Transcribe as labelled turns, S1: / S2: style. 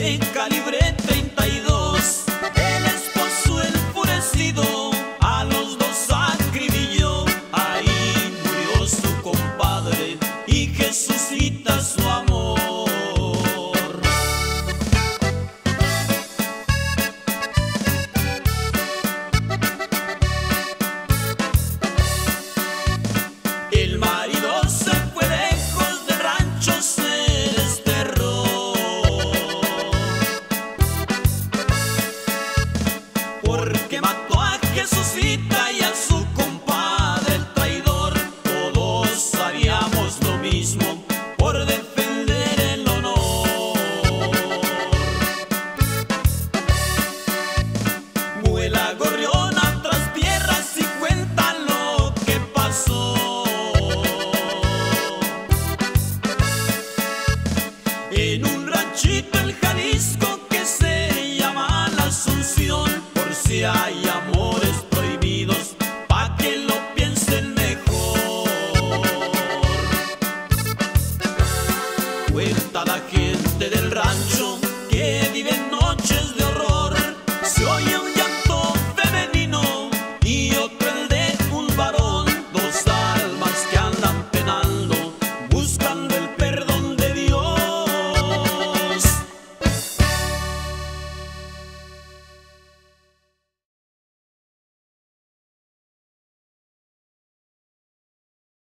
S1: de calibre 32. El esposo enfurecido a los dos acribilló. Ahí murió su compadre y Jesucita su amor. El marido se fue lejos del rancho, se desterró, porque mató a Jesucita y a su compadre el traidor. Todos haríamos lo mismo por defender el honor. Vuela gorrión a otras tierras y cuenta lo que pasó. En un ranchito